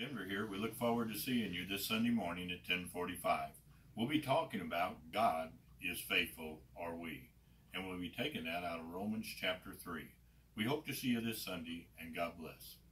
Denver here. We look forward to seeing you this Sunday morning at 10:45. We'll be talking about God is faithful, are we? And we'll be taking that out of Romans chapter 3. We hope to see you this Sunday, and God bless.